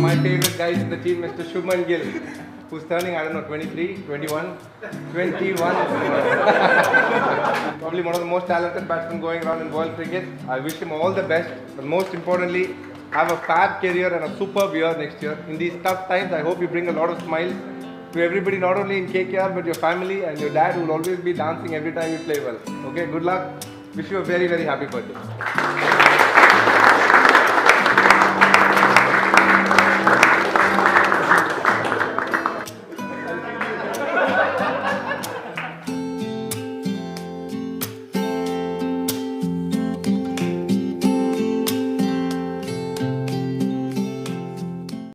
my favorite guys in the team, Mr. Shubman Gill, who's turning, I don't know, 23, 21, 21. Probably one of the most talented batsmen going around in world cricket. I wish him all the best, but most importantly, have a fab career and a superb year next year. In these tough times, I hope you bring a lot of smiles to everybody, not only in KKR, but your family and your dad, who will always be dancing every time you play well. Okay, good luck. Wish you a very, very happy birthday.